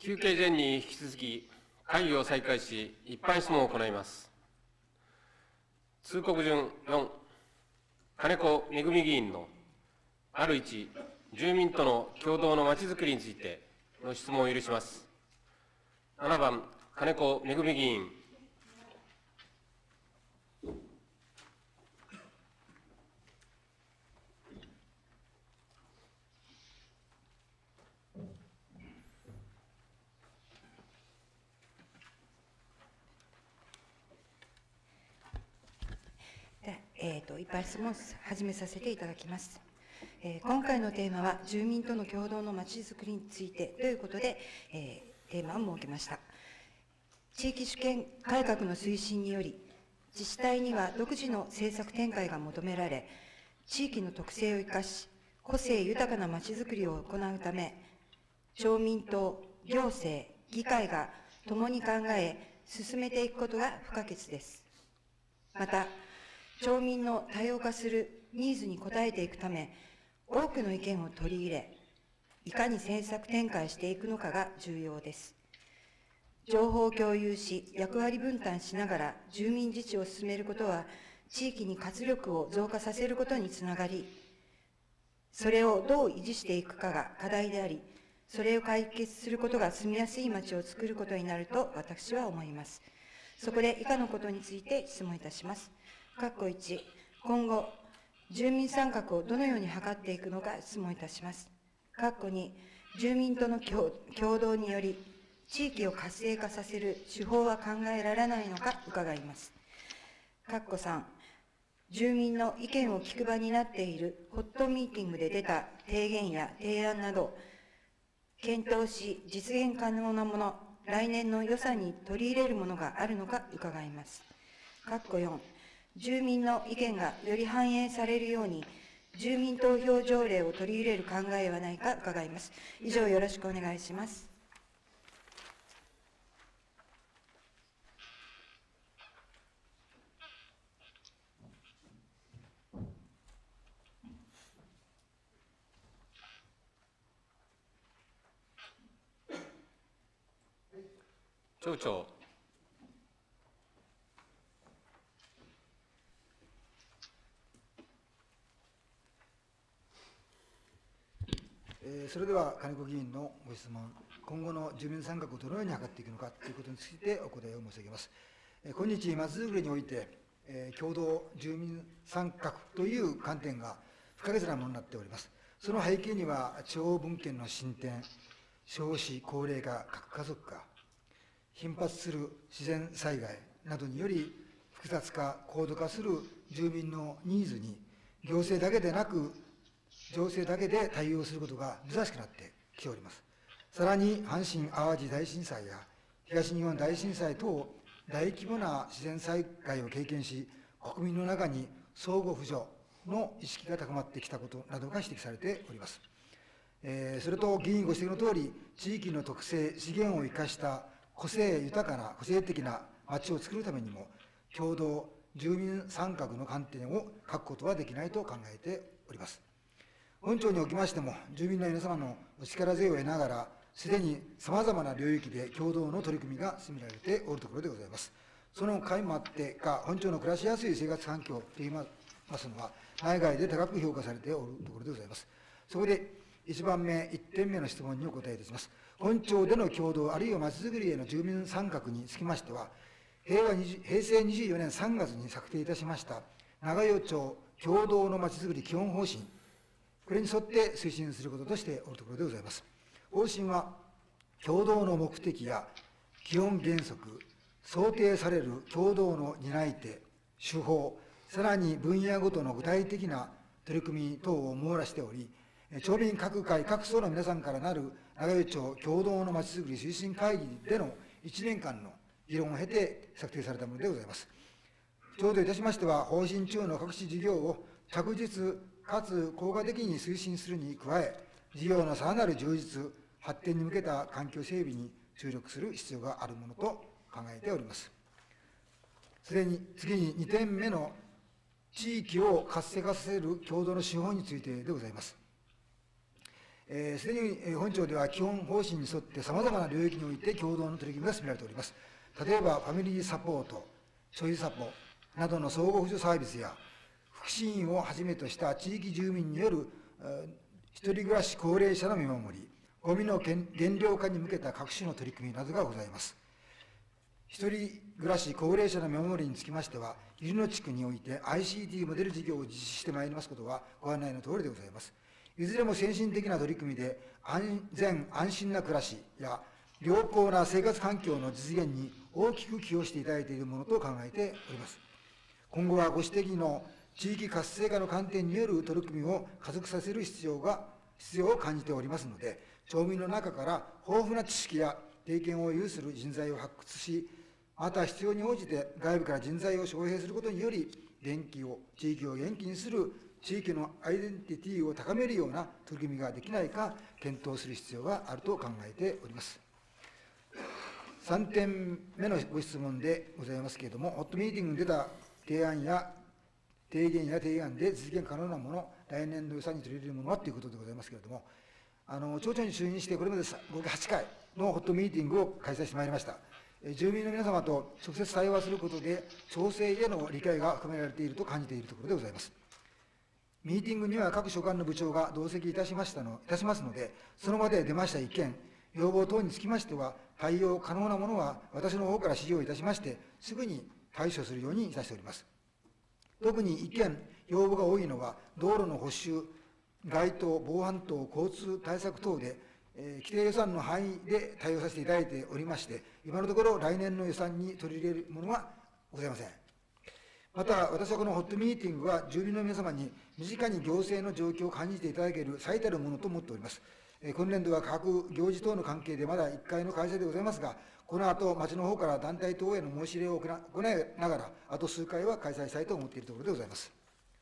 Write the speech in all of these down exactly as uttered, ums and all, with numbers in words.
休憩前に引き続き、会議を再開し、一般質問を行います。通告順よん、金子恵議員の、あるいち、住民との共同のまちづくりについての質問を許します。ななばん、金子恵議員。 えー、と一般質問を始めさせていただきます。えー、今回のテーマは、住民との共同のまちづくりについてということで、えー、テーマを設けました。地域主権改革の推進により、自治体には独自の政策展開が求められ、地域の特性を生かし、個性豊かなまちづくりを行うため、町民と行政、議会が共に考え、進めていくことが不可欠です。また、町民の多様化するニーズに応えていくため、多くの意見を取り入れ、いかに政策展開していくのかが重要です。情報を共有し、役割分担しながら住民自治を進めることは、地域に活力を増加させることにつながり、それをどう維持していくかが課題であり、それを解決することが住みやすい街を作ることになると私は思います。そこで以下のことについて質問いたします。括弧いち、今後、住民参画をどのように図っていくのか質問いたします。括弧に、住民との共同により、地域を活性化させる手法は考えられないのか伺います。括弧さん、住民の意見を聞く場になっているホットミーティングで出た提言や提案など、検討し実現可能なもの、来年の予算に取り入れるものがあるのか伺います。括弧よん、住民の意見がより反映されるように、住民投票条例を取り入れる考えはないか伺います。以上、よろしくお願いします。 町長。 それでは金子議員のご質問、今後の住民参画をどのように図っていくのかということについてお答えを申し上げます。今日、まちづくりにおいて、共同住民参画という観点が不可欠なものになっております。その背景には、地方分権の進展、少子高齢化、核家族化、頻発する自然災害などにより、複雑化、高度化する住民のニーズに、行政だけでなく、情勢だけで対応することが難しくなってきております。さらに、阪神・淡路大震災や東日本大震災等、大規模な自然災害を経験し、国民の中に相互扶助の意識が高まってきたことなどが指摘されております。えー、それと、議員ご指摘のとおり、地域の特性、資源を生かした個性豊かな、個性的な町を作るためにも、共同住民参画の観点を欠くことはできないと考えております。本庁におきましても、住民の皆様のお力添えを得ながら、すでにさまざまな領域で共同の取り組みが進められておるところでございます。その甲斐もあってか、本庁の暮らしやすい生活環境といいますのは、内外で高く評価されておるところでございます。そこで、いちばんめ、いってんめの質問にお答えいたします。本庁での共同、あるいはまちづくりへの住民参画につきましては、平和平成にじゅうよねんさんがつに策定いたしました、長与町共同のまちづくり基本方針、これに沿って推進することとしておるところでございます。方針は、共同の目的や基本原則、想定される共同の担い手、手法、さらに分野ごとの具体的な取り組み等を網羅しており、町民各界各層の皆さんからなる長与町共同のまちづくり推進会議でのいちねんかんの議論を経て策定されたものでございます。町といたしましては、方針中の各種事業を着実かつ効果的に推進するに加え、事業のさらなる充実、発展に向けた環境整備に注力する必要があるものと考えております。すでに次ににてんめの地域を活性化させる共同の手法についてでございます。 えー、すでに本庁では基本方針に沿ってさまざまな領域において共同の取り組みが進められております。例えば、ファミリーサポート、ちょいサポなどの相互扶助サービスや、福祉院をはじめとした地域住民による一人暮らし高齢者の見守り、ゴミの減量化に向けた各種の取り組みなどがございます。一人暮らし高齢者の見守りにつきましては、入野地区において アイシーティー モデル事業を実施してまいりますことはご案内のとおりでございます。いずれも先進的な取り組みで、安全・安心な暮らしや良好な生活環境の実現に大きく寄与していただいているものと考えております。今後はご指摘の地域活性化の観点による取り組みを加速させる必要が必要を感じておりますので、町民の中から豊富な知識や経験を有する人材を発掘し、また必要に応じて外部から人材を招聘することにより、元気を地域を元気にする地域のアイデンティティを高めるような取り組みができないか検討する必要があると考えております。さんてんめのご質問でございますけれども、ホットミーティングに出た提案や提言や提案で実現可能なもの、来年度予算に取り入れるものはということでございますけれども、あの町長に就任してこれまで合計はちかいのホットミーティングを開催してまいりました。住民の皆様と直接対話することで、町政への理解が深められていると感じているところでございます。ミーティングには各所管の部長が同席いたしましたのいたしますので、その場で出ました意見、要望等につきましては、対応可能なものは私の方から指示をいたしまして、すぐに対処するようにいたしております。特に意見、要望が多いのは、道路の補修、街灯、防犯等、交通対策等で、えー、規定予算の範囲で対応させていただいておりまして、今のところ来年の予算に取り入れるものはございません。また、私はこのホットミーティングは、住民の皆様に身近に行政の状況を感じていただける最たるものと思っております。えー、今年度は各行事等の関係でまだいっかいの開催でございますが、この後、町の方から団体等への申し入れを行いながら、あと数回は開催したいと思っているところでございます。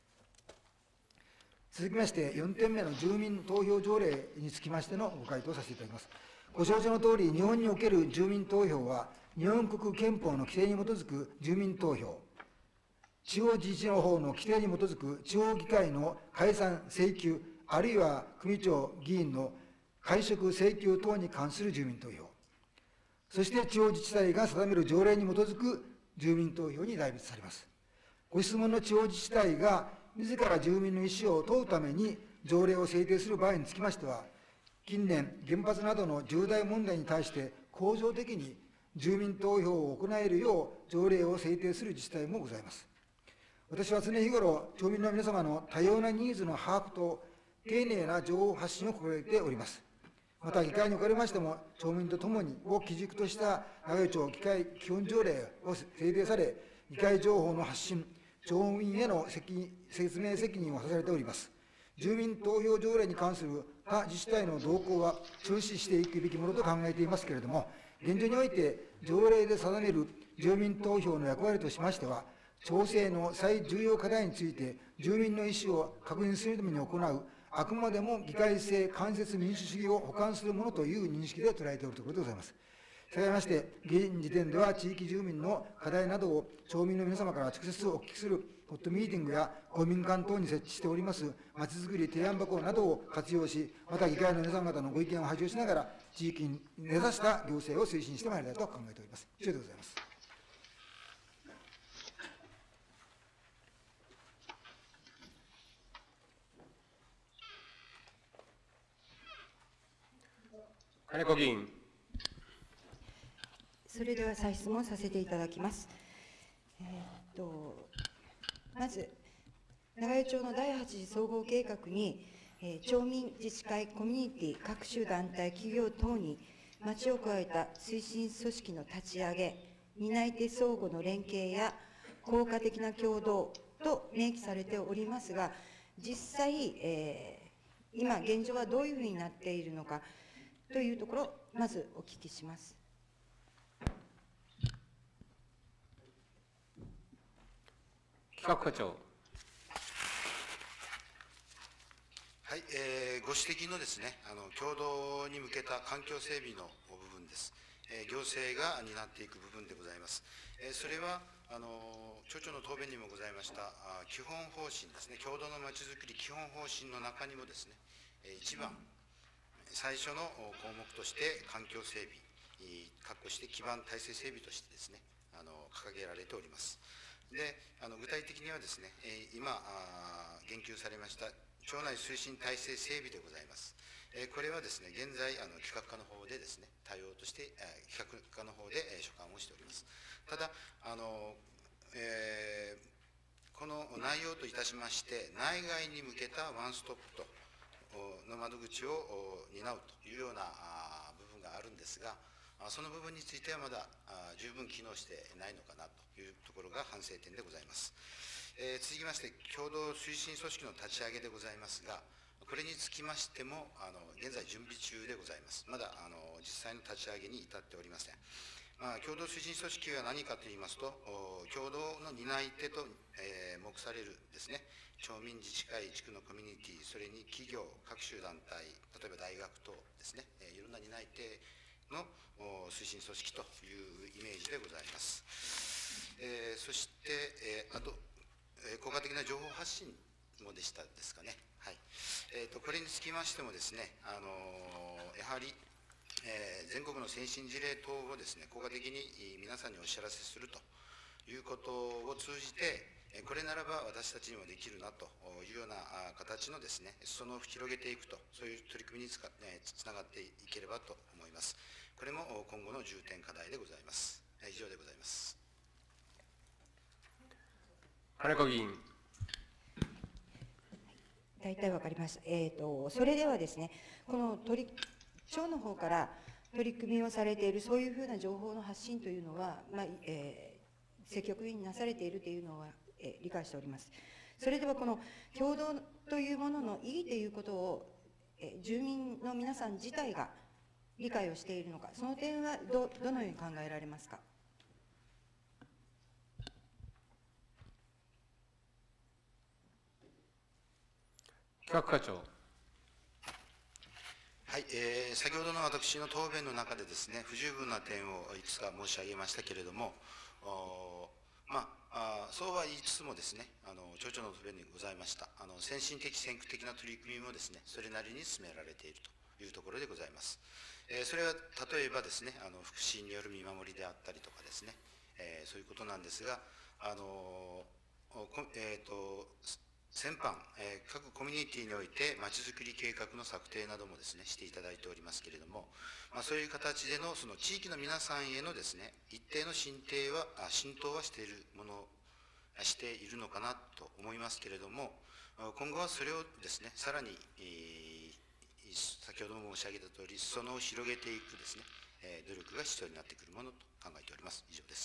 続きまして、よんてんめの住民投票条例につきましてのご回答させていただきます。ご承知のとおり、日本における住民投票は、日本国憲法の規定に基づく住民投票、地方自治の法の規定に基づく地方議会の解散請求、あるいは組長議員の解職請求等に関する住民投票、そして地方自治体が定める条例に基づく住民投票に代別されます。ご質問の地方自治体が自ら住民の意思を問うために条例を制定する場合につきましては、近年、原発などの重大問題に対して恒常的に住民投票を行えるよう条例を制定する自治体もございます。私は常日頃、町民の皆様の多様なニーズの把握と丁寧な情報発信を心がけております。また、議会におかれましても、町民とともにを基軸とした長与町議会基本条例を制定され、議会情報の発信、町民への説明責任を課されております。住民投票条例に関する他自治体の動向は注視していくべきものと考えていますけれども、現状において条例で定める住民投票の役割としましては、町政の最重要課題について住民の意思を確認するために行う、あくまでも議会制間接民主主義を補完するものという認識で捉えておるところでございます。したがいまして、現時点では地域住民の課題などを町民の皆様から直接お聞きするホットミーティングや公民館等に設置しておりますまちづくり提案箱などを活用し、また議会の皆様方のご意見を拝聴しながら、地域に根ざした行政を推進してまいりたいと考えております。以上でございます。 金子議員。 それでは再質問させていただきます。えー、とまず、長与町のだいはち次総合計画に、えー、町民、自治会、コミュニティ、各種団体、企業等に町を加えた推進組織の立ち上げ、担い手相互の連携や効果的な協働と明記されておりますが、実際、えー、今、現状はどういうふうになっているのかというところ、まずお聞きします。 企画課長。 はい、えー、ご指摘のですね、あの共同に向けた環境整備の部分です。えー、行政が担っていく部分でございます。えー、それはあの町長の答弁にもございましたあ基本方針ですね、共同のまちづくり基本方針の中にもですね、えー、いちばん、 最初の項目として環境整備、確保して基盤体制整備としてですね、あの掲げられております。で、あの具体的にはですね、今言及されました町内推進体制整備でございます。これはですね、現在あの企画課の方でですね、対応として企画課の方で所管をしております。ただあの、えーこの内容といたしまして、内外に向けたワンストップとの窓口を担うというような部分があるんですが、その部分についてはまだ十分機能してないのかなというところが反省点でございます。えー、続きまして、共同推進組織の立ち上げでございますが、これにつきましても、あの現在準備中でございます。まだあの実際の立ち上げに至っておりません。まあ、共同推進組織は何かといいますと、共同の担い手と、えー、目されるですね、町民自治会、地区のコミュニティ、それに企業、各種団体、例えば大学等ですね、えー、いろんな担い手の推進組織というイメージでございます。えー、そして、えー、あと、えー、効果的な情報発信もでしたですかね。はい。えーと、これにつきましてもですね、あのー、やはり、えー、全国の先進事例等をですね、効果的に皆さんにお知らせするということを通じて、これならば私たちにもできるなというような形のですね、裾野を広げていくと、そういう取り組みにつか、えー、つながっていければと思います。これも今後の重点課題でございます。以上でございます。 金子議員。 大体わかりました。えーと、それではですね、この取り町の方から取り組みをされているそういうふうな情報の発信というのは、まあえー、積極的になされているというのは、えー、理解しております。それではこの共同というものの意義ということを、えー、住民の皆さん自体が理解をしているのか、その点は ど, どのように考えられますか。 企画課長。 はい、えー、先ほどの私の答弁の中でですね、不十分な点をいくつか申し上げましたけれども、まあ、あそうは言いつつもですね、あの町長の答弁にございましたあの先進的先駆的な取り組みもですね、それなりに進められているというところでございます。えー、それは例えばですね、あの福祉による見守りであったりとかですね、えー、そういうことなんですが、あのえーと先般、えー、各コミュニティにおいてまちづくり計画の策定などもですね、していただいておりますけれども、まあ、そういう形でのその地域の皆さんへのですね、一定の進展はあ浸透はしているものしているのかなと思いますけれども、今後はそれをですね、さらに、えー、先ほども申し上げた通り、裾野を広げていくですね、えー、努力が必要になってくるものと考えております。以上です。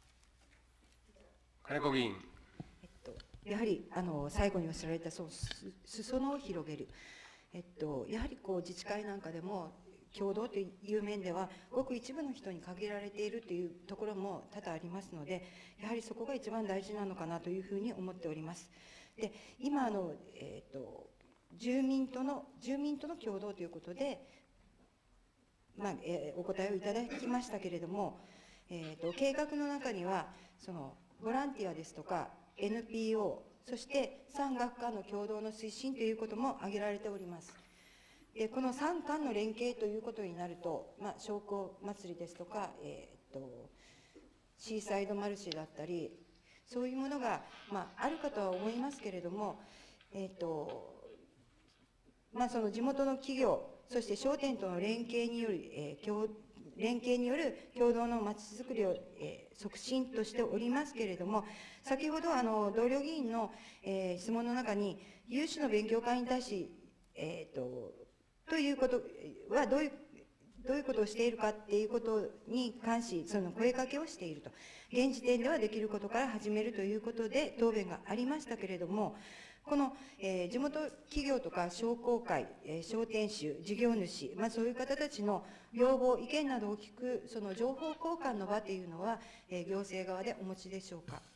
金子議員。 やはりあの最後におっしゃられたその裾野を広げる、えっと、やはりこう自治会なんかでも共同という面ではごく一部の人に限られているというところも多々ありますので、やはりそこが一番大事なのかなというふうに思っております。で今あの、えっと、住民との住民との共同ということで、まあえー、お答えをいただきましたけれども、えっと、計画の中にはそのボランティアですとかエヌピーオー、そして産学官の共同の推進ということも挙げられております。でこの産官の連携ということになると、まあ、商工祭りですとか、えー、っとシーサイドマルシェだったり、そういうものが、まあ、あるかとは思いますけれども、えーっとまあ、その地元の企業、そして商店との連携による、えー、共連携による共同のまちづくりを、えー、促進としておりますけれども、先ほどあの同僚議員の、えー、質問の中に、有志の勉強会に対し、えー、とということはどういうどういうことをしているかっていうことに関し、その声かけをしていると、現時点ではできることから始めるということで答弁がありましたけれども、この、えー、地元企業とか商工会、えー、商店主、事業主、まあ、そういう方たちの要望、意見などを聞く、その情報交換の場というのは、えー、行政側でお持ちでしょうか。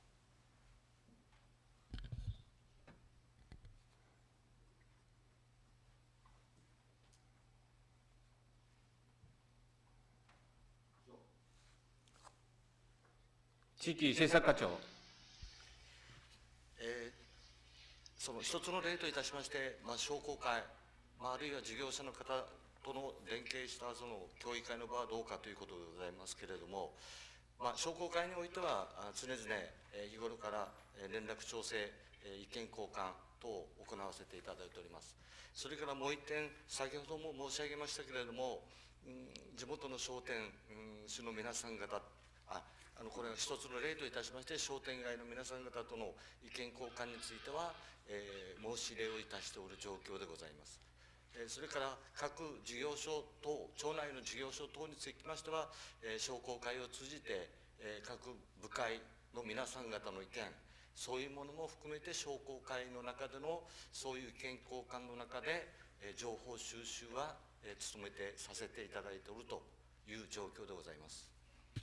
地域政策課長。 えーその一つの例といたしまして、まあ、商工会、 まあ、あるいは事業者の方との連携したその協議会の場はどうかということでございますけれども、まあ、商工会においては常々日頃から連絡調整、意見交換等を行わせていただいております。それからもう一点、先ほども申し上げましたけれども、地元の商店主の皆さん方、ああのこれは一つの例といたしまして、商店街の皆さん方との意見交換については、えー、申し入れをいたしておる状況でございます。それから各事業所等、町内の事業所等につきましては、商工会を通じて各部会の皆さん方の意見、そういうものも含めて商工会の中でのそういう意見交換の中で情報収集は努めてさせていただいておるという状況でございます。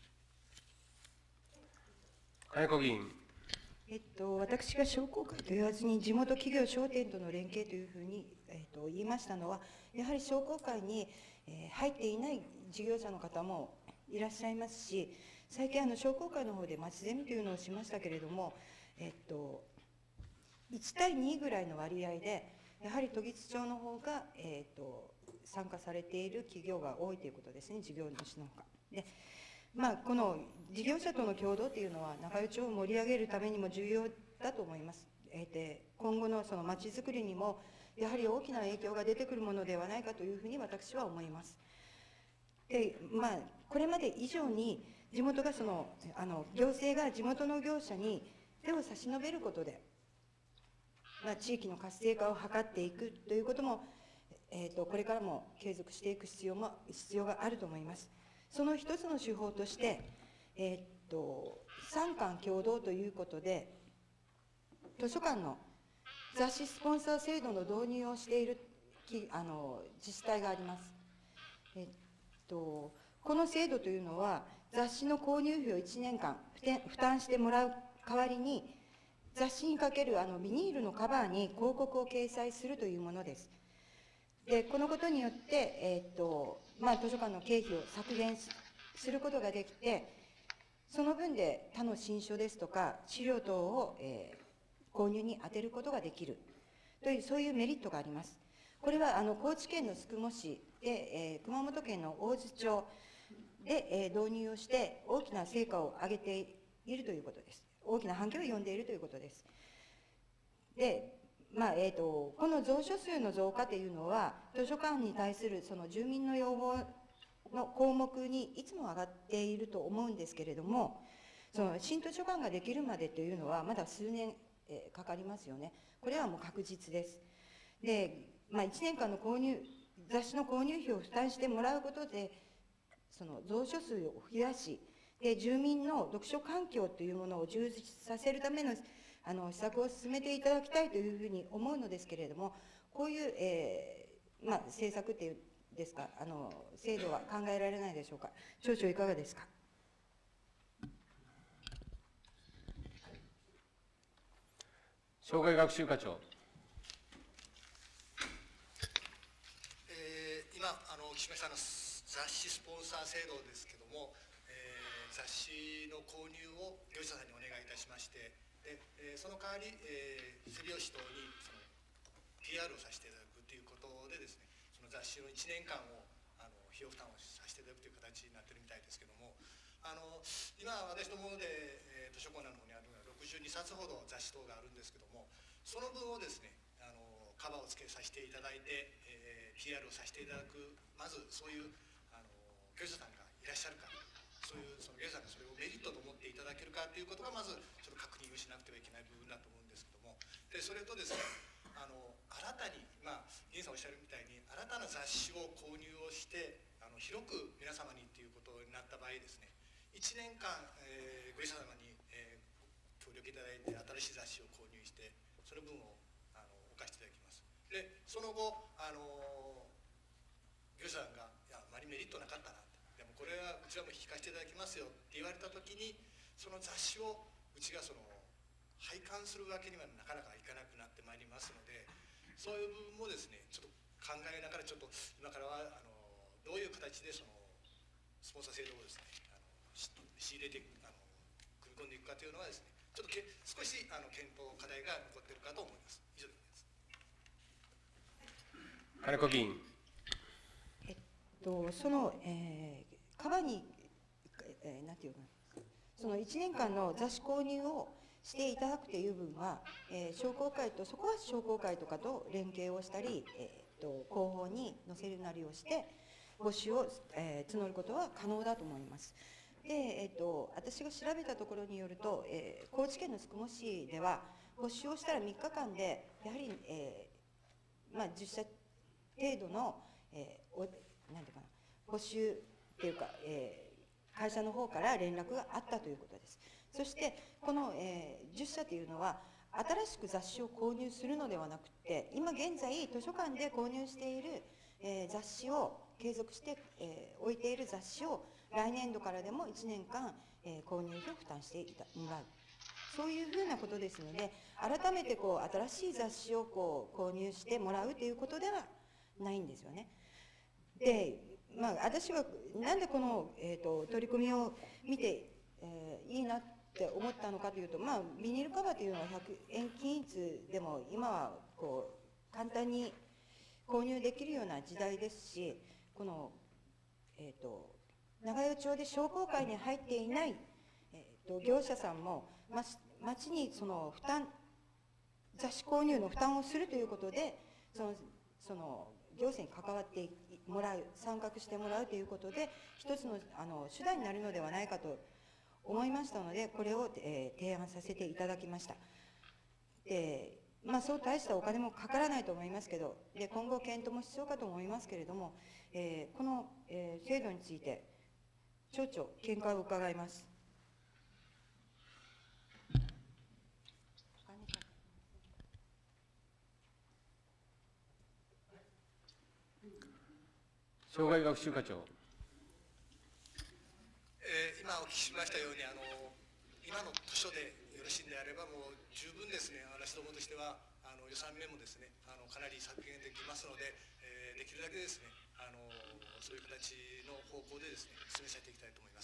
金子議員。 えっと、私が商工会と言わずに地元企業商店との連携というふうに、えっと、言いましたのは、やはり商工会に、えー、入っていない事業者の方もいらっしゃいますし、最近あの商工会の方で町ゼミというのをしましたけれども、えっと、いち対にぐらいの割合でやはり時津町の方が、えっと、参加されている企業が多いということですね、事業主のほかで。まあ、この事業者との共同というのは中与町を盛り上げるためにも重要だと思います。えー、で今後のそのまちづくりにもやはり大きな影響が出てくるものではないかというふうに私は思います。で、まあ、これまで以上に地元がそのあの行政が地元の業者に手を差し伸べることで、まあ、地域の活性化を図っていくということも、えー、とこれからも継続していく必要も必要があると思います。その一つの手法として、えー、っと産官共同ということで、図書館の雑誌スポンサー制度の導入をしているあの自治体があります。えー、っとこの制度というのは、雑誌の購入費をいちねんかん負担してもらう代わりに、雑誌にかけるあのビニールのカバーに広告を掲載するというものです。でこのことによって、えーっとまあ、図書館の経費を削減することができて、その分で他の新書ですとか資料等を、えー、購入に充てることができるという、そういうメリットがあります。これはあの高知県の宿毛市で、えー、熊本県の大津町で、えー、導入をして大きな成果を上げているということです。大きな反響を呼んでいるということです。でまあえー、とこの蔵書数の増加というのは、図書館に対するその住民の要望の項目にいつも上がっていると思うんですけれども、その新図書館ができるまでというのはまだ数年、えー、かかりますよね。これはもう確実です。で、まあ、いちねんかんの購入雑誌の購入費を負担してもらうことで、その蔵書数を増やし、で住民の読書環境というものを充実させるためのあの施策を進めていただきたいというふうに思うのですけれども、こういう、えーまあ、政策っていうんですか、あの制度は考えられないでしょうか。町長いかがですか。 障害学習課長。 えー、今あのお聞きしましたの雑誌スポンサー制度ですけども、えー、雑誌の購入を業者さんにお願いいたしまして、でえー、その代わり、えー、背表紙等にその ピーアール をさせていただくということでですね、その雑誌のいちねんかんをあの費用負担をさせていただくという形になっているみたいですけども、あの今私どもで、えー、図書コーナーの方にあるのはろくじゅうにさつほど雑誌等があるんですけども、その分をですね、あのカバーをつけさせていただいて、えー、ピーアール をさせていただく、まずそういうあの業者さんがいらっしゃるか、そういうその業者さんがそれをメリットと思っていただけるかということがまずちょっと確認をしなくてはいけない部分だと思うんですけども、でそれとですね、あの新たに、まあ、議員さんおっしゃるみたいに新たな雑誌を購入をしてあの広く皆様にということになった場合ですね、いちねんかん、えー、ご業者様に、えー、協力いただいて新しい雑誌を購入してその分をあのお貸していただきます。でその後あの業者さんがいやあまりメリットなかったな、でもこれはうちはもう引き貸していただきますよって言われた時に、その雑誌をうちがその廃刊するわけにはなかなかいかなくなってまいりますので、そういう部分もですねちょっと考えながら、ちょっと今からはあのどういう形でそのスポンサー制度をですねあの仕入れてあの組み込んでいくかというのはですね、ちょっとけ少しあの検討課題が残っているかと思います。以上でございます。 金子議員。 えっと、その、えー、カバに、えー、なんていうか、そのいちねんかんの雑誌購入をしていただくという分は、えー、商工会と、そこは商工会とかと連携をしたり、えー、と広報に載せるなりをして、募集を、えー、募ることは可能だと思います。で、えー、と私が調べたところによると、えー、高知県の宿毛市では、募集をしたらみっかかんで、やはり、えーまあ、じゅっしゃ程度の、えー、おなんていうかな、募集っていうか、えー、会社の方から連絡があったということです。そして、この、えー、じゅっしゃというのは、新しく雑誌を購入するのではなくて、今現在、図書館で購入している、えー、雑誌を継続して、えー、置いている雑誌を、来年度からでもいちねんかん、えー、購入費を負担していたもらう。そういうふうなことですので、改めてこう新しい雑誌をこう購入してもらうということではないんですよね。で、まあ、私はなんでこの、えー、と取り組みを見て、えー、いいなって思ったのかというと、まあ、ビニールカバーというのはひゃくえん均一でも今はこう簡単に購入できるような時代ですし、この、えー、と長与町で商工会に入っていない、えー、と業者さんも、ま、町にその負担、雑誌購入の負担をするということで、そのその行政に関わってもらう、参画してもらうということで、一つの、あの手段になるのではないかと思いましたので、これを、えー、提案させていただきました。で、まあ、そう大したお金もかからないと思いますけど、で今後、検討も必要かと思いますけれども、えー、この、えー、制度について、町長、見解を伺います。 障害学習課長。 えー、今お聞きしましたように、あの今の図書でよろしいんであれば、もう十分ですね、私どもとしてはあの予算面もですね、あのかなり削減できますので、えー、できるだけですね、あのそういう形の方向でですね、進めさせていきたいと思います。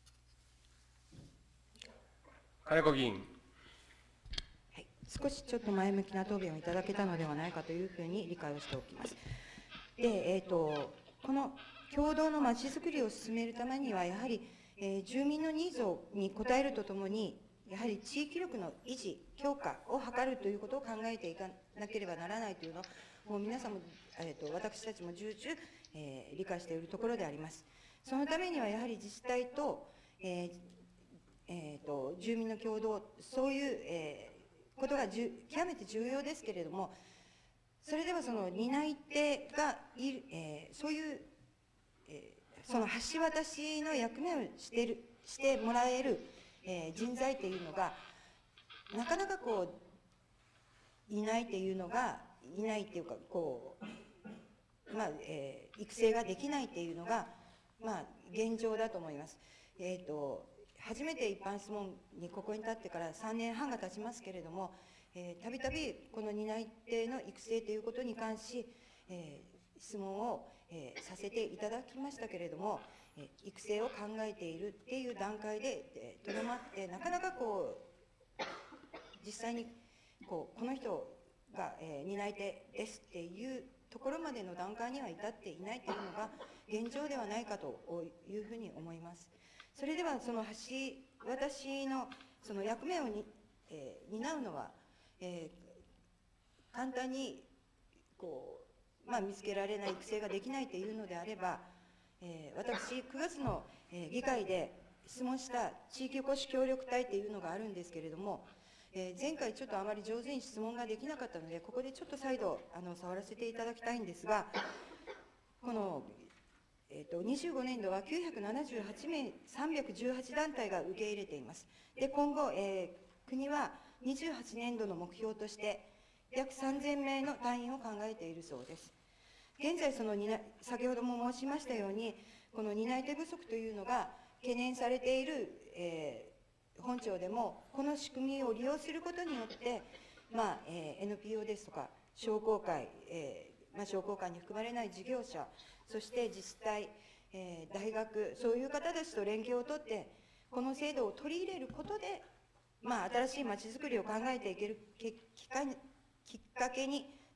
金子議員。 はい、少しちょっと前向きな答弁をいただけたのではないかというふうに理解をしておきます。で、えーと、この共同のまちづくりを進めるためには、やはり、えー、住民のニーズに応えるとともに、やはり地域力の維持、強化を図るということを考えていかなければならないというのを、もう皆さんも、えーと、私たちも重々、えー、理解しているところであります。そのためには、やはり自治体と、えーえー、と住民の共同、そういう、えー、ことがじゅ極めて重要ですけれども、それではその担い手がいる、えー、そういう、えー、その橋渡しの役目をしているしてもらえる、えー、人材っていうのが、なかなかこういないっていうのが、いないっていうか、こう、まあえー、育成ができないっていうのが、まあ、現状だと思います。えーと、初めて一般質問にここに立ってからさんねんはんが経ちますけれども、たびたびこの担い手の育成ということに関し、えー、質問を、えー、させていただきましたけれども、えー、育成を考えているっていう段階でとどまって、なかなかこう実際にこうこの人が、えー、担い手ですっていうところまでの段階には至っていないというのが現状ではないかというふうに思います。それではその橋渡しのその役目をに、えー、担うのは、えー、簡単にこう、まあ、見つけられない、育成ができないというのであれば、えー、私くがつの、えー、議会で質問した地域おこし協力隊というのがあるんですけれども、えー、前回ちょっとあまり上手に質問ができなかったので、ここでちょっと再度あの触らせていただきたいんですが、この、えー、とにじゅうごねんどはきゅうひゃくななじゅうはちめい、さんびゃくじゅうはちだんたいが受け入れています。で、今後、えー、国はにじゅうはちねんどの目標として約さんぜんめいの隊員を考えているそうです。現在その先ほども申しましたように、この担い手不足というのが懸念されている、えー、本庁でも、この仕組みを利用することによって、まあえー、エヌピーオー ですとか商工会、えーまあ、商工会に含まれない事業者、そして自治体、えー、大学、そういう方たちと連携をとって、この制度を取り入れることで、まあ、新しいまちづくりを考えていけるきっかけに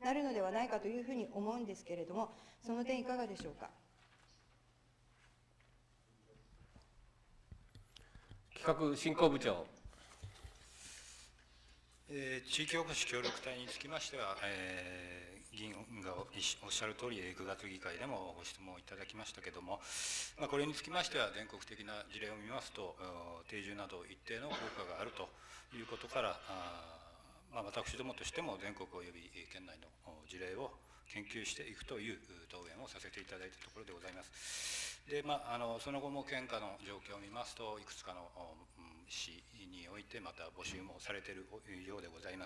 なるのではないかというふうに思うんですけれども、その点いかがでしょうか。 企画振興部長。 えー、地域おこし協力隊につきましては、えー議員がおっしゃる通り、くがつ議会でもご質問いただきましたけれども、まあ、これにつきましては、全国的な事例を見ますと、定住など一定の効果があるということから、あまあ、私どもとしても全国および県内の事例を研究していくという答弁をさせていただいたところでございます。で、まあ、あのその後も県下の状況を見ますと、いくつかの市においてまた募集もされているようでございます。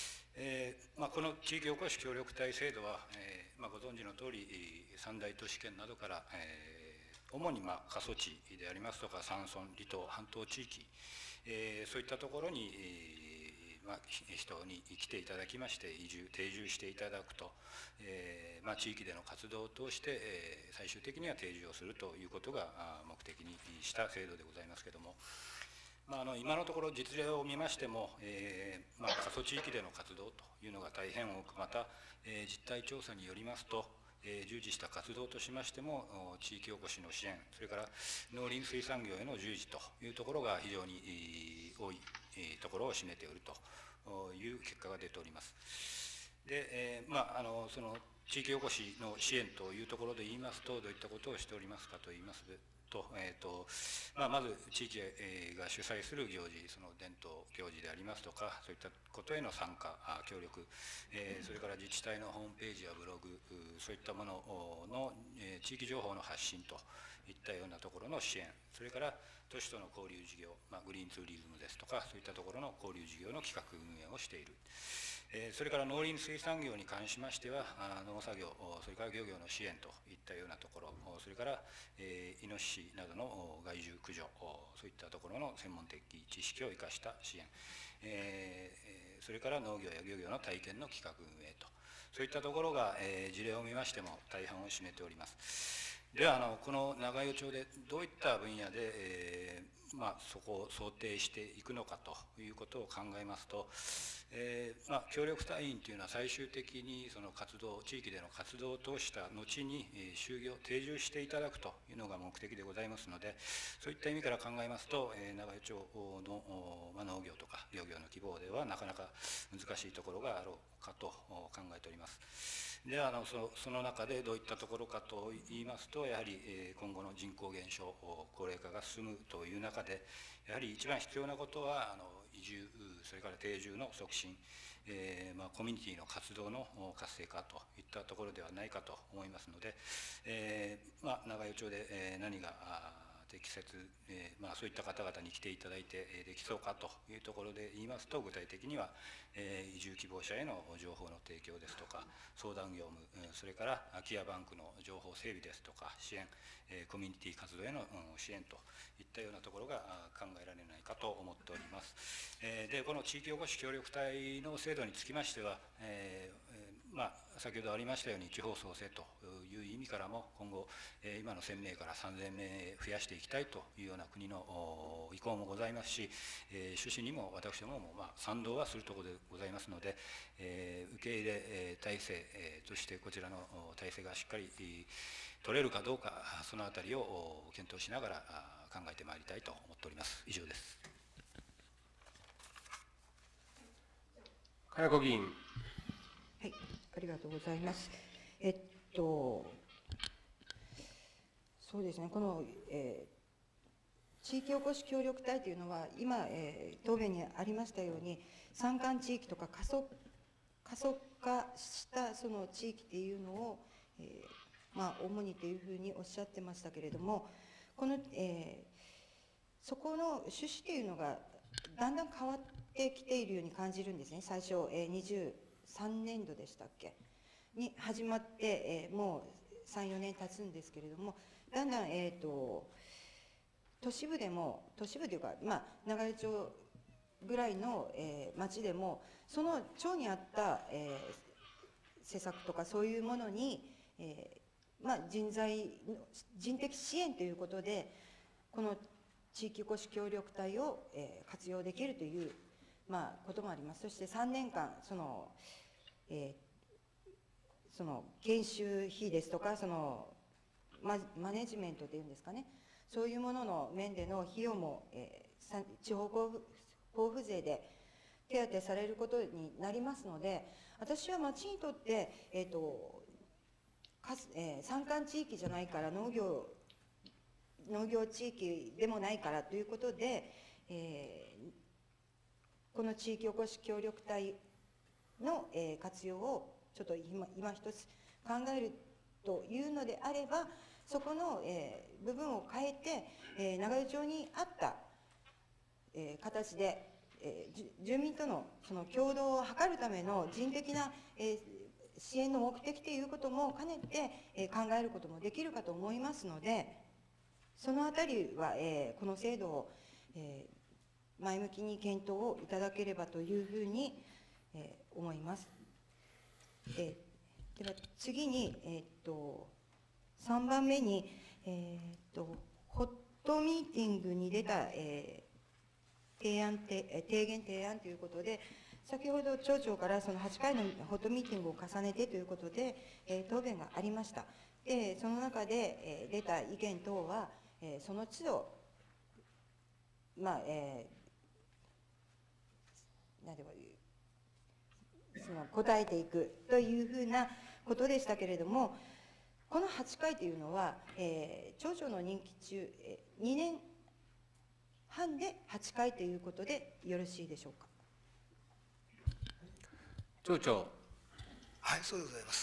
えーまあ、この地域おこし協力隊制度は、えーまあ、ご存知の通り、三大都市圏などから、えー、主にまあ過疎地でありますとか、山村、離島、半島地域、えー、そういったところに、えーまあ、人に来ていただきまして、移住、定住していただくと、えーまあ、地域での活動を通して、えー、最終的には定住をするということが目的にした制度でございますけれども、まあ、あの今のところ実例を見ましても、えーまあ、過疎地域での活動というのが大変多く、また、えー、実態調査によりますと、えー、従事した活動としましても、地域おこしの支援、それから農林水産業への従事というところが非常に、えー、多い、えー、ところを占めておるという結果が出ております。で、えーまあ、あのその地域おこしの支援というところで言いますと、どういったことをしておりますかと言いますと、えーとまあ、まず地域が主催する行事、その伝統行事でありますとか、そういったことへの参加、協力、えー、それから自治体のホームページやブログ、そういったものの、えー、地域情報の発信といったようなところの支援、それから都市との交流事業、まあ、グリーンツーリズムですとか、そういったところの交流事業の企画運営をしている。それから農林水産業に関しましては、農作業、それから漁業の支援といったようなところ、それから、えー、イノシシなどの害獣駆除、そういったところの専門的知識を生かした支援、えー、それから農業や漁業の体験の企画運営と、そういったところが、えー、事例を見ましても大半を占めております。では、あのこの長与町でどういった分野で、えーまあ、そこを想定していくのかということを考えますと、えーまあ、協力隊員というのは最終的にその活動、地域での活動を通した後に、えー、就業、定住していただくというのが目的でございますので、そういった意味から考えますと、えー、長与町の、まあ、農業とか漁業の規模ではなかなか難しいところがあろうかと考えております。ではあの そ, その中でどういったところかといいますと、やはり、えー、今後の人口減少、高齢化が進むという中で、やはり一番必要なことは、あの移住、それから定住の促進、えーまあ、コミュニティの活動の活性化といったところではないかと思いますので、えーまあ、長与町で、えー、何が適切、えーまあ、そういった方々に来ていただいて、えー、できそうかというところで言いますと、具体的には、えー、移住希望者への情報の提供ですとか、相談業務、それから空き家バンクの情報整備ですとか支援、えー、コミュニティ活動への、うん、支援といったようなところが考えられないかと思っております。えー、でこの地域おこし協力隊の制度につきましては、えーまあ、先ほどありましたように地方創生という意味からも今後、えー、今のせんめいからさんぜんめい増やしていきたいというような国の意向もございますし、えー、趣旨にも私どもも、まあ、賛同はするところでございますので、えー、受け入れ、えー、体制、えー、としてこちらの体制がしっかり取れるかどうか、そのあたりを検討しながら考えてまいりたいと思っております。以上です。 金子議員。 はい、ありがとうございます。えっと、そうですね、この、えー、地域おこし協力隊というのは、今、えー、答弁にありましたように、山間地域とか過疎過疎化したその地域っていうのを、えー、まあ、主にというふうにおっしゃってましたけれども、この、えー、そこの趣旨というのが、だんだん変わってきているように感じるんですね。最初、えー、にじゅうさんねんどでしたっけに始まって、えー、もうさん、よねん経つんですけれども、だんだん、えーと、都市部でも、都市部というか、まあ、長与町ぐらいの、えー、町でも、その町にあった、えー、施策とかそういうものに、えーまあ、人材の、人的支援ということで、この地域おこし協力隊を、えー、活用できるという、まあ、こともあります。そしてさんねんかん、その、えーその研修費ですとか、そのママネジメントというんですかね、そういうものの面での費用も、えー、地方交付交付税で手当されることになりますので、私は町にとって、えーとかすえー、山間地域じゃないから農業農業地域でもないからということで、えー、この地域おこし協力隊の、えー、活用をちょっと今今一つ考えるというのであれば、そこの、えー、部分を変えて、えー、長与町に合った、えー、形で、えー、住民とのその共同を図るための人的な、えー、支援の目的ということも兼ねて、えー、考えることもできるかと思いますので、そのあたりは、えー、この制度を、えー、前向きに検討をいただければというふうに、えー、思います。えー、では次に、えー、っとさんばんめに、えー、っとホットミーティングに出た、えー、提案提言提案ということで、先ほど町長からそのはちかいのホットミーティングを重ねてということで、えー、答弁がありました。でその中で、えー、出た意見等は、えー、その都度、まあえー、なんていうかその答えていくというふうなことでしたけれども、このはちかいというのは、えー、町長の任期中、えー、にねんはんではちかいということでよろしいでしょうか。 町長。 はい、そうでございます。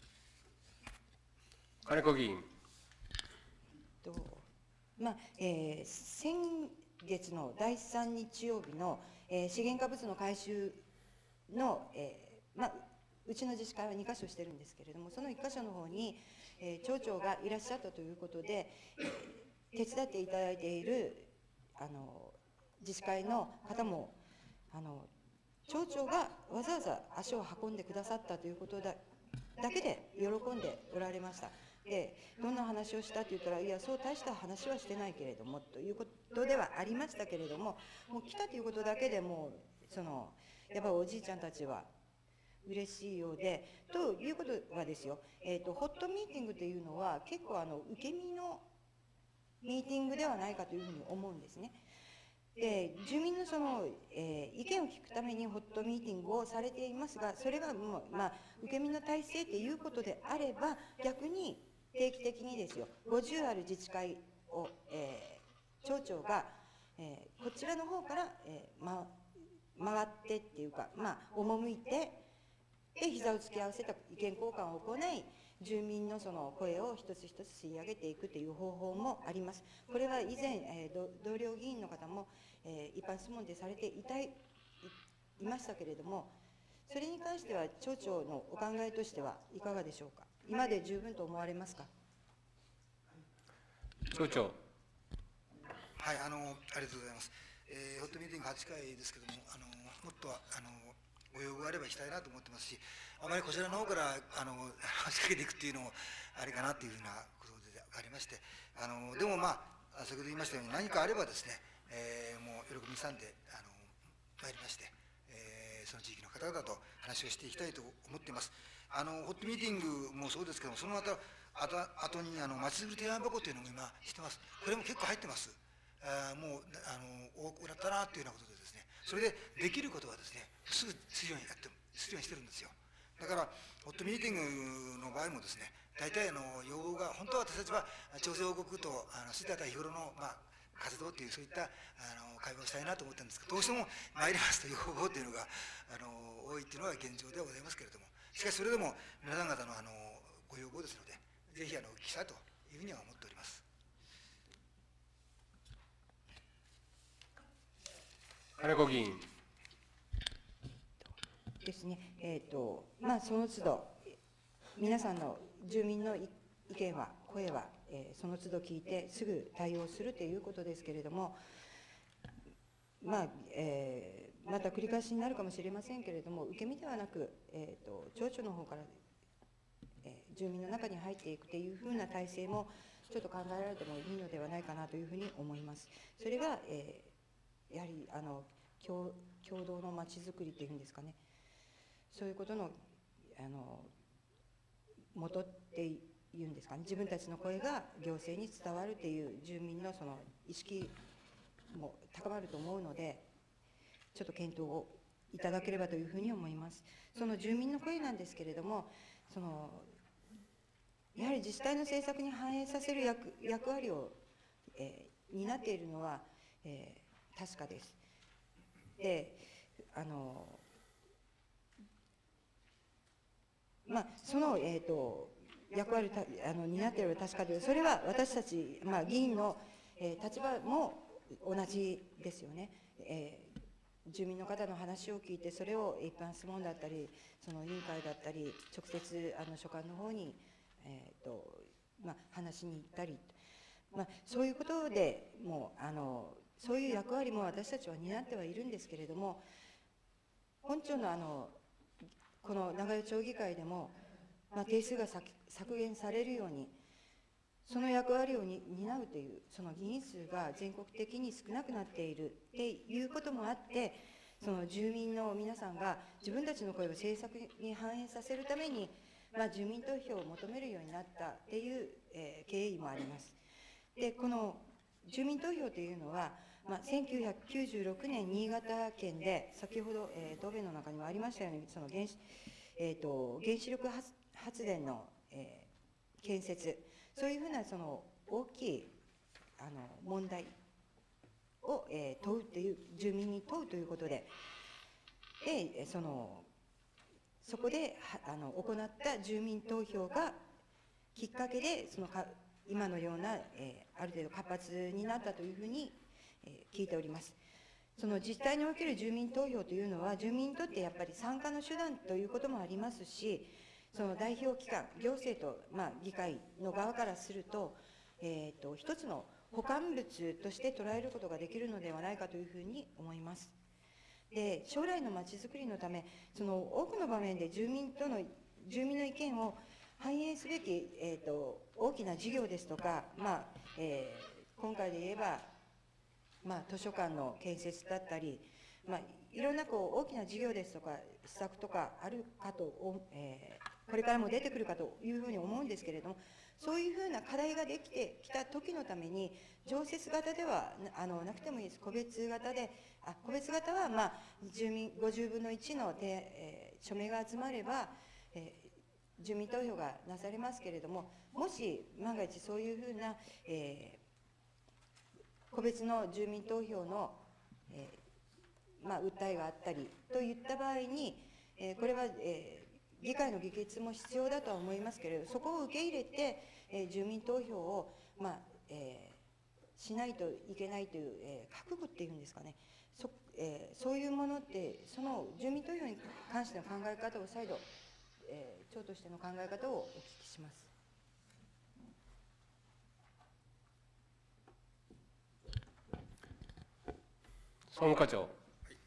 金子議員。 とまあえー、先月のだいさん日曜日の、えー、資源化物の回収の、えーまあ、うちの自治会はにかしょしてるんですけれども、そのいっかしょの方に、えー、町長がいらっしゃったということで、えー、手伝っていただいているあの自治会の方もあの町長がわざわざ足を運んでくださったということだだけで喜んでおられました。でどんな話をしたって言ったら、いやそう大した話はしてないけれどもということではありましたけれども、もう来たということだけでもうそのやっぱりおじいちゃんたちは嬉しいようで、ということはですよ、えーと、ホットミーティングというのは結構あの受け身のミーティングではないかというふうに思うんですね。で住民のその、えー、意見を聞くためにホットミーティングをされていますが、それがもう、まあ、受け身の体制ということであれば、逆に定期的にですよ、ごじゅうある自治会を、えー、町長が、えー、こちらの方から、えーま、回ってっていうか、まあ、赴いてで膝を突き合わせた意見交換を行い、住民のその声を一つ一つ吸い上げていくという方法もあります。これは以前、えー、同僚議員の方も、えー、一般質問でされていたい、いましたけれども、それに関しては町長のお考えとしてはいかがでしょうか。今で十分と思われますか。 町長。 はい、あのありがとうございます。えー、ホットミーティングはちかいですけども、あのもっとあのご要望があればしたいなと思ってますし、あまりこちらの方からあの仕掛けていくっていうのもあれかなというふうなことでありまして、あのでもまあ先ほど言いましたように、何かあればですね、えー、もう喜びさんであの参りまして、えー、その地域の方々と話をしていきたいと思っています。あのホットミーティングもそうですけども、その後あと後にあのまちづくり提案箱というのも今してます。これも結構入ってます。あもうあの多くなったなというようなことでですね、それでできることはですね、すぐするようにやってするようにしてるんですよ。だからホットミーティングの場合もですね、大体あの要望が、本当は私たちは調整報告とあのしてた日頃のまあ活動という、そういったあの会話をしたいなと思ったんですけど、どうしても参りますという要望というのがあの多いというのが現状ではございますけれども、しかしそれでも皆さん方のあのご要望ですので、ぜひあのお聞きしたいというふうには思っております。 金子議員。 ですね、えーとまあ、その都度、皆さんの住民の意見は、声は、えー、その都度聞いて、すぐ対応するということですけれども、まあえー、また繰り返しになるかもしれませんけれども、受け身ではなく、えーと、町長の方から、えー、住民の中に入っていくというふうな体制も、ちょっと考えられてもいいのではないかなというふうに思います。それが、えー、やはりあの 共, 共同のまちづくりというんですかね、そういうことの、あの元っていうんですかね、自分たちの声が行政に伝わるっていう住民のその意識も高まると思うので、ちょっと検討をいただければというふうに思います。その住民の声なんですけれども、そのやはり自治体の政策に反映させる 役, 役割を、えー、担っているのは、えー、確かです。で、あのまあ、その、えー、と役割をあの担っているのは確かです。それは私たち、まあ、議員の、えー、立場も同じですよね。えー住民の方の話を聞いて、それを一般質問だったり、その委員会だったり、直接あの所管の方に、えーとまあ、話しに行ったり、まあ、そういうことでもうあの、そういう役割も私たちは担ってはいるんですけれども、本庁のあのこの長与町議会でも、まあ、定数が削減されるように、その役割をに担うという、その議員数が全国的に少なくなっているっていうこともあって、その住民の皆さんが自分たちの声を政策に反映させるために、まあ、住民投票を求めるようになったっていう、えー、経緯もあります。で、この住民投票というのは、まあ、せんきゅうひゃくきゅうじゅうろくねん新潟県で、先ほど、えー、答弁の中にもありましたように、その原子、えーと、原子力 発, 発電の、えー、建設、そういうふうなその大きいあの問題を、えー、問うという、住民に問うということで、でそのそこであの行った住民投票がきっかけで、そのか今のような、えー、ある程度活発になったというふうに、えー、聞いております。その自治体における住民投票というのは、住民にとってやっぱり参加の手段ということもありますし、その代表機関、行政と、まあ、議会の側からすると、えーと、一つの補完物として捉えることができるのではないかというふうに思います。で、将来のまちづくりのため、その多くの場面で住民との、住民の意見を反映すべき、えーと、大きな事業ですとか、まあえー、今回で言えば、まあ、図書館の建設だったり、まあ、いろんなこう大きな事業ですとか、施策とかあるかと、えーこれからも出てくるかというふうに思うんですけれども、そういうふうな課題ができてきた時のために、常設型ではあのなくてもいいです。個別型で、あ個別型は、まあ、住民ごじゅうぶんのいちので、えー、署名が集まれば、えー、住民投票がなされますけれども、もし万が一そういうふうな、えー、個別の住民投票の、えーまあ、訴えがあったりといった場合に、えー、これは、えー議会の議決も必要だとは思いますけれど、そこを受け入れて、えー、住民投票を、まあえー、しないといけないという、えー、覚悟っていうんですかね、そ,、えー、そういうものって、その住民投票に関しての考え方を再度、えー、町としての考え方をお聞きします。 総務課長。はい、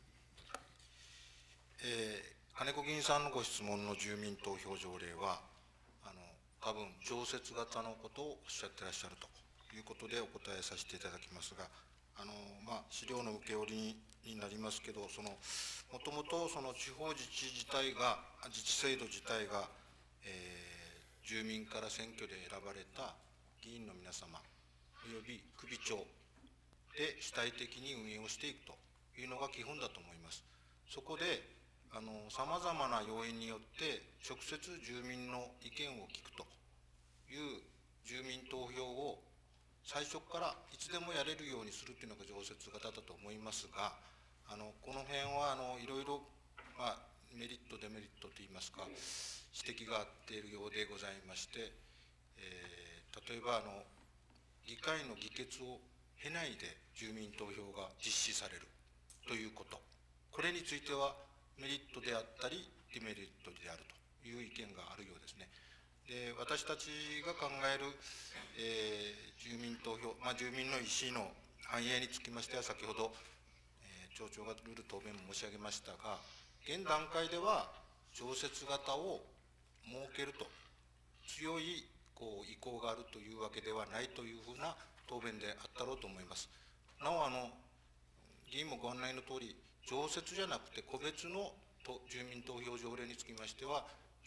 えー金子議員さんのご質問の住民投票条例は、あの多分常設型のことをおっしゃってらっしゃるということでお答えさせていただきますが、あの、まあ、資料の受け負りになりますけど、そのもともとその地方自治自体が、自治制度自体が、えー、住民から選挙で選ばれた議員の皆様および首長で主体的に運営をしていくというのが基本だと思います。そこでさまざまな要因によって直接住民の意見を聞くという住民投票を最初からいつでもやれるようにするというのが常設型だと思いますが、あのこの辺はあのいろいろ、まあ、メリットデメリットといいますか指摘があっているようでございまして、えー、例えばあの議会の議決を経ないで住民投票が実施されるということ、これについてはメリットであったりデメリットであるという意見があるようですね。で、私たちが考える、えー、住民投票、まあ、住民の意思の反映につきましては、先ほど、えー、町長がルール答弁も申し上げましたが、現段階では常設型を設けると強いこう意向があるというわけではないというふうな答弁であったろうと思います。なおあの議員もご案内のとおり、常設じゃなくて個別の住民投票条例につきましては、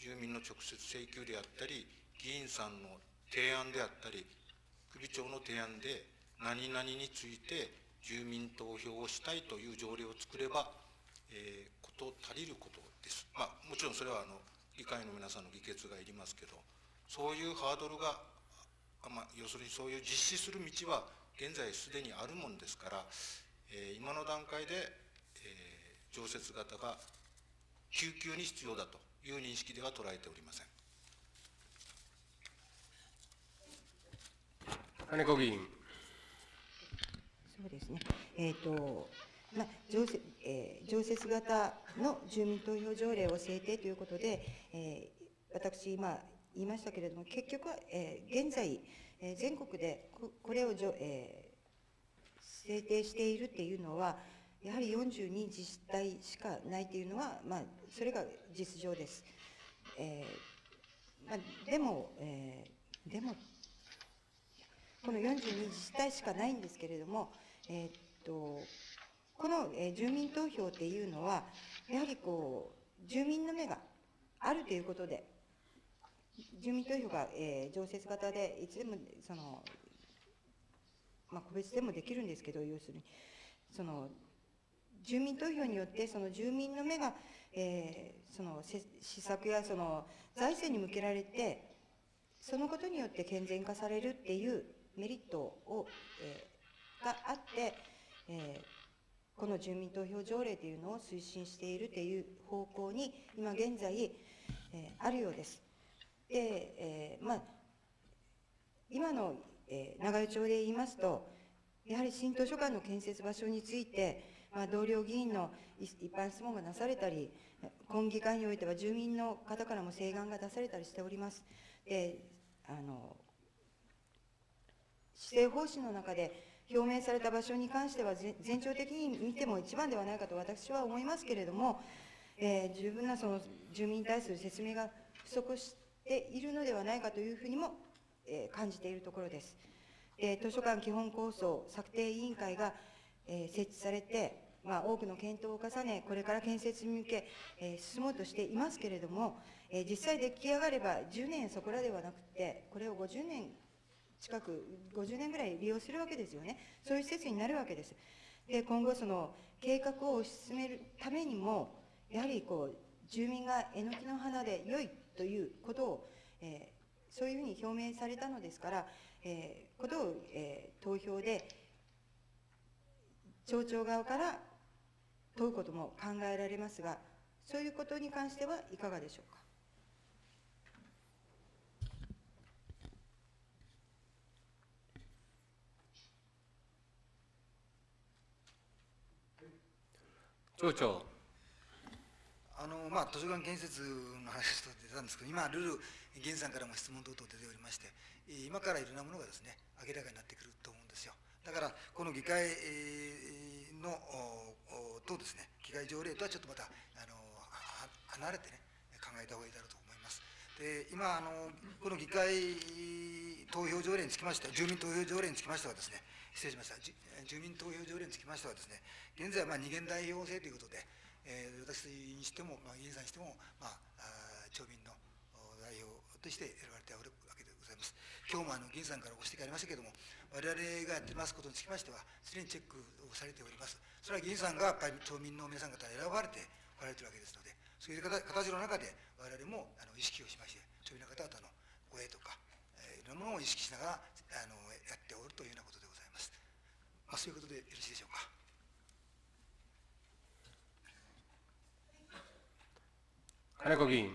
住民の直接請求であったり、議員さんの提案であったり、首長の提案で、何々について住民投票をしたいという条例を作れば、えー、こと足りることです。まあ、もちろんそれはあの議会の皆さんの議決がいりますけど、そういうハードルが、まあ、要するにそういう実施する道は現在すでにあるもんですから、えー、今の段階で、えー、常設型が救急に必要だという認識では捉えておりません。 金子議員。 そうですね。えっ、ー、と、まあ、常設、えー、常設型の住民投票条例を制定ということで、えー、私、今言いましたけれども、結局は、えー、現在、えー、全国でここれを、えー、制定しているっていうのは、やはりよんじゅうに自治体しかないというのは、まあ、それが実情です。えーまあ、でも、えー、でも、このよんじゅうに自治体しかないんですけれども、えー、っとこの、えー、住民投票っていうのは、やはりこう住民の目があるということで、住民投票が、えー、常設型でいつでもその、まあ、個別でもできるんですけど、要するにその住民投票によってその住民の目が、えー、その施策やその財政に向けられて、そのことによって健全化されるっていうメリットを、えー、があって、えー、この住民投票条例というのを推進しているという方向に今現在、えー、あるようです。で、えーまあ、今の、えー、長与町で言いますと、やはり新図書館の建設場所について、まあ、同僚議員の一般質問がなされたり、今議会においては住民の方からも請願が出されたりしております。で、あの施政方針の中で表明された場所に関しては全長的に見ても一番ではないかと私は思いますけれども、えー、十分なその住民に対する説明が不足しているのではないかというふうにも、えー、感じているところです。で、図書館基本構想策定委員会が、えー、設置されて、まあ、多くの検討を重ね、これから建設に向け、えー、進もうとしていますけれども、えー、実際出来上がればじゅうねんそこらではなくて、これをごじゅうねん近く、ごじゅうねんぐらい利用するわけですよね。そういう施設になるわけです。で、今後その計画を推し進めるためにも、やはりこう住民がえのきの花で良いということを、えー、そういうふうに表明されたのですから、えー、ことを、えー、投票で町長側から問うことも考えられますが、そういうことに関してはいかがでしょうか。 町長。 あのまあ、図書館建設の話と出たんですけど、今、ルール、議員さんからも質問等々出ておりまして、今からいろんなものがですね、明らかになってくると思うんですよ。だから、この議会のとですね、議会条例とはちょっとまたあの離れてね、考えた方がいいだろうと思います。で、今あの、この議会投票条例につきましては、住民投票条例につきましてはですね、失礼しました、住民投票条例につきましてはですね、現在はまあ二元代表制ということで、えー、私にしても、まあ、議員さんにしても、まあ、あ町民の代表として選ばれておるわけでございます。今日もあの議員さんからご指摘ありましたけれども、我々がやってますことにつきましては、すでにチェックをされております。それは議員さんがやっぱり町民の皆さん方選ばれておられているわけですので、そういう形の中で、我々もあの意識をしまして、町民の方々の声とか、えー、いろんなものを意識しながらあのやっておるというようなことでございます。まあ、そういうことでよろしいでしょうか。 金子議員。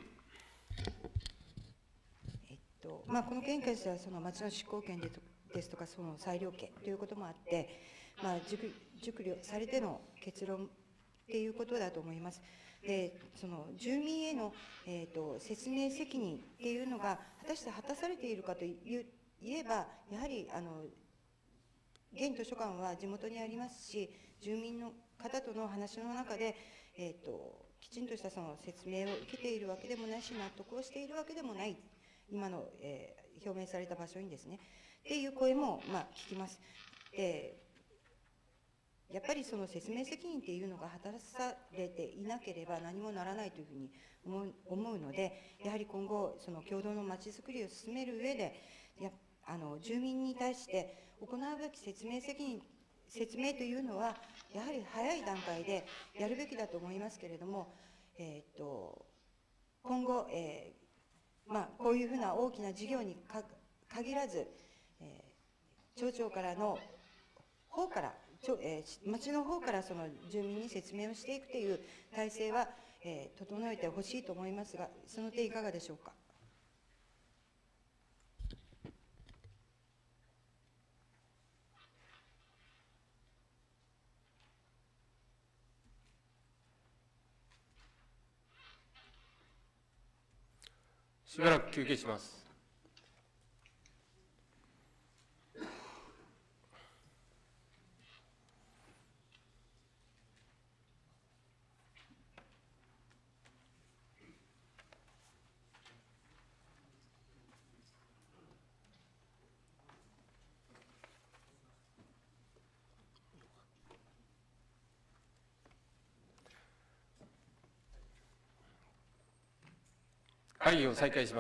えっとまあ、この件に関してはその町の執行権ですとかその裁量権ということもあって、まあ、熟熟慮されての結論っていうことだと思います。で、その住民への、えー、と説明責任っていうのが果たして果たされているかという言えば、やはりあの現図書館は地元にありますし、住民の方との話の中で、えー、ときちんとしたその説明を受けているわけでもないし、納得をしているわけでもない、今の、えー、表明された場所にですね、っていう声も、まあ、聞きます。で、 やっぱりその説明責任っていうのが果たされていなければ何もならないというふうに思う思うので、やはり今後その共同のまちづくりを進める上で、やあの住民に対して行うべき説明責任説明というのはやはり早い段階でやるべきだと思いますけれども、えー、と今後、えーまあ、こういうふうな大きな事業にか限らず、えー、町長からの方からえー、町の方からその住民に説明をしていくという体制は、えー、整えてほしいと思いますが、その点いかがでしょうか。 しばらく休憩します。会議を再開します。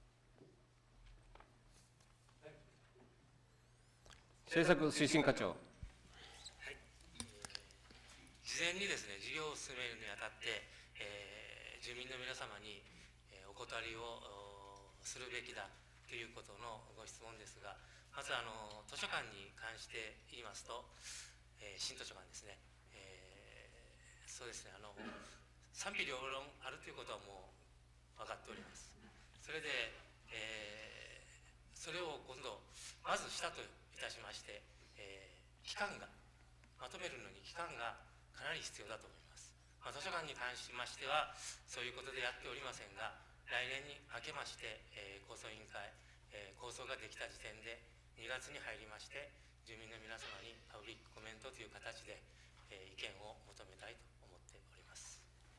政策推進課長。 はい、事前にですね、事業を進めるにあたって、えー、住民の皆様に、えー、お断りをするべきだということのご質問ですが、まずあの図書館に関して言いますと、えー、新図書館ですね、えー、そうですね、あの賛否両論あるということはもう分かっております。それで、えー、それを今度まずしたといたしまして、えー、期間がまとめるのに期間がかなり必要だと思います。まあ、図書館に関しましてはそういうことでやっておりませんが、来年に明けまして、えー、構想委員会、えー、構想ができた時点でにがつに入りまして、住民の皆様にパブリックコメントという形で、えー、意見を求めたいと思っております。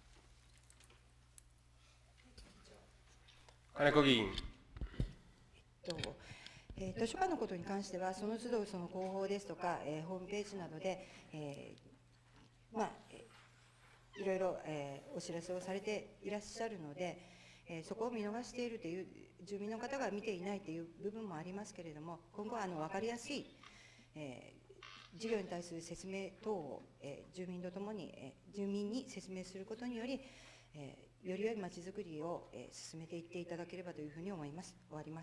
金子議員。 えっとえー、図書館のことに関しては、その都度その広報ですとか、えー、ホームページなどで、えーまあ、いろいろ、えー、お知らせをされていらっしゃるので、えー、そこを見逃しているという、住民の方が見ていないという部分もありますけれども、今後はあの分かりやすい、えー、事業に対する説明等を、えー、住民とともに、えー、住民に説明することにより、えーより良いまちづくりを、えー、進めていっていただければというふうに思います。終わります。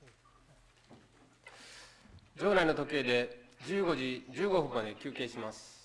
場内の時計でじゅうごじじゅうごふんまで休憩します。